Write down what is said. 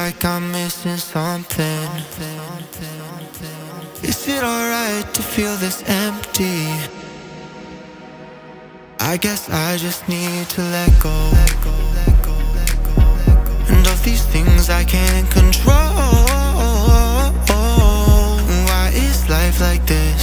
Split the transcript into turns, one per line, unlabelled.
like I'm missing something. Is it alright to feel this empty? I guess I just need to let go, and of these things I can't control. Why is life like this?